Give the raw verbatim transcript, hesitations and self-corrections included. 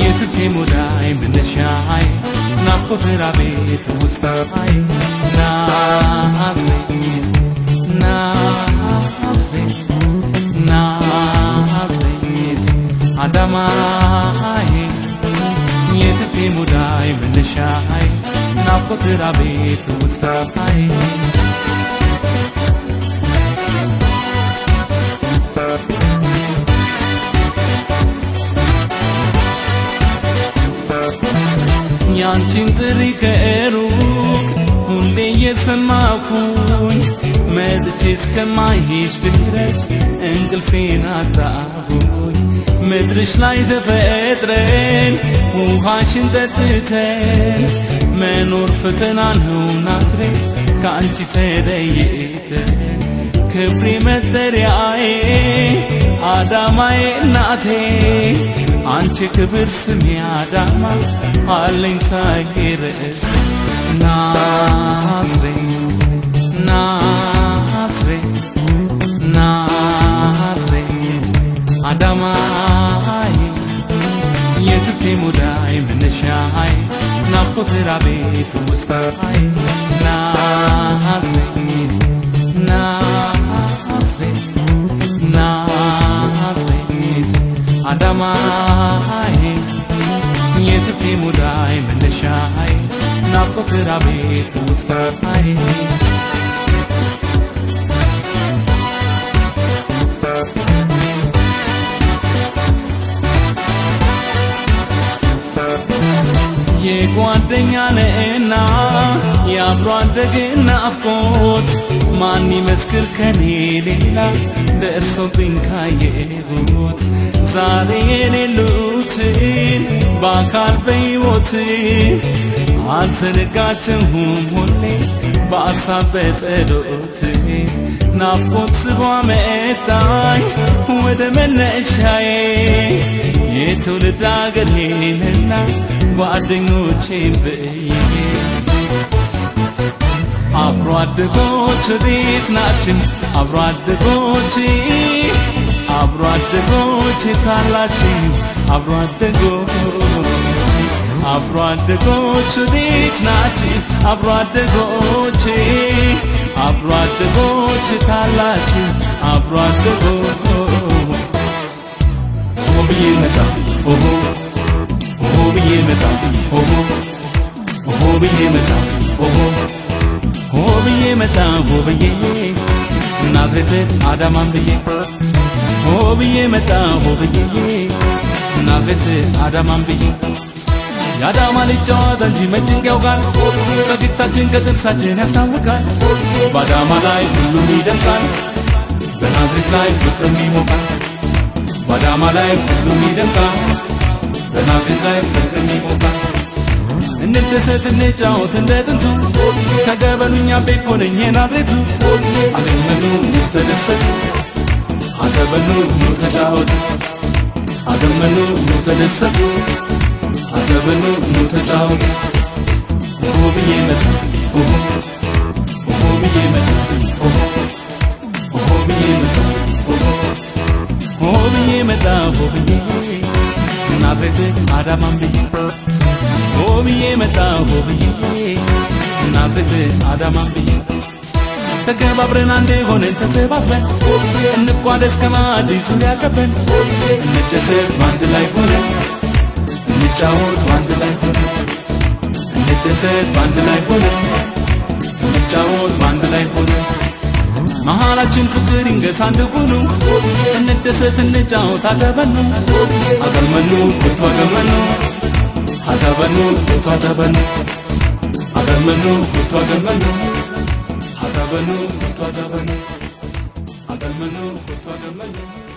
የትቴ ሙዳይ መነሻይ ናፍቆት ራቤት ውስጣይ ናዝሬት ናዝሬት ናዝሬት አዳማይ የትቴ ሙዳይ መነሻይ ናፍቆት ራቤት ውስጣይ ያንቺን ጥሪ ከሩቅ ሁሌ የሰማሁኝ መጥቼ እስከማይሄድ ድረስ እንቅልፌን አጣሁኝ ምድርሽ ላይ ተፈጥረን ውሃሽን ጠጥተን መኖር ፈተና ነው ናዝሬት ከአንቺ ተለይተን ክብሬ መጠሪያዬ አዳማዬ እናቴ አንቺ ክብር ስሜ አዳማ አለኝታዬ ርዕስ ናዝሬት ናዝሬት ናዝሬት አዳማዬ የትቴ ሙዳይ መነሻዬ ናፍቆት ራቤት ውስጣዬ ናዝሬት ናዝሬት ናዝሬት አዳማዬ የትቴ ሙዳይ መነሻዬ ናፍቆት ራቤት ውስጣዬ የጓደኛ ነህና የአብሮ አደግ ናፍቆት ማን ይመስክር ከኔ ሌላ ደርሶብኝ ካየሁት ዛሬ የሌሉትን በአካል በሕይወት አልዘነጋችሁም ሁሌ በአሳብ በጸሎት ናፍቆት ስቧ መጣኝ ወደ መነሻዬ የትውልድ አገሬንና ጓደኞቼን ብዬ አብሮ አደጎች ቤት ናችን አብሮ አደጎች አብሮ አደጎች ታላችን አብሮ አደጎች አብሮ አደጎች ቤት ናችን አብሮ አደጎች አብሮ አደጎች ታላችን አብሮ አደጎች ኦብዬ መጣ ኦሆ ኦሆ ብዬ መጣ ኦሆ ኦሆ ብዬ መጣ ኦሆ ኦሆ ብዬ መጣ ኦሆ ብዬ ናዝሬት አዳማን ብዬ ኦሆ ብዬ መጣ ኦሆ ብዬ ናዝሬት አዳማን ብዬ ያዳማ ልጅ ጨዋታ እንጂ መጭንቅ ያውቃል ፈገግታችን ከጥርሳችን ያስታውቃል በአዳማ ላይ ሁሉም ይደምቃል በናዝሬት ላይ ፍቅርም ይሞቃል በአዳማ ላይ ሁሉም ይደምቃል በናዝሬት ላይ ፍቅርም ይሞቃል እንደሰት እንጫወት እንደ ጥንቱ ተቀበሉኛ ቤት ሆነኝ የናዝሬቱ አገመኑ ተደሰቱ አገበኑ ተጫወቱ አገመኑ ተደሰቱ አገበኑ ተጫወቱ ኦሆ ብዬ መጣ ኦሆ ኦሆ ብዬ መጣ ኦሆ ኦሆ ብዬ መጣ ኦሆ ኦሆ ብዬ መጣ ኦሆ ብዬ ናዝሬት አዳማን ብዬ ኦሆ ብዬ መጣ ኦሆ ብዬ ናዝሬት አዳማን ብዬ ተከባብረን አንዴ ሆነን ተሰባስበን እንቋደስ ከማዕድ ዙሪያ ከበን እንደሰት ባንድ ላይ ሆነን እንጫወት ባንድ ላይ ሆነን እንደሰት ባንድ ላይ ሆነን እንጫወት ባንድ ላይ ሆነን መሃላችን ፍቅር ይንገስ አንድ ሁኑ እንደሰት እንጫወት አገበኑ አገመኑ ኩቱ አገመኑ አገበኑ ኩቱ አገበኑ አገመኑ ኩቱ አገመኑ አገበኑ ኩቱ አገበኑ አገመኑ ኩቱ አገመኑ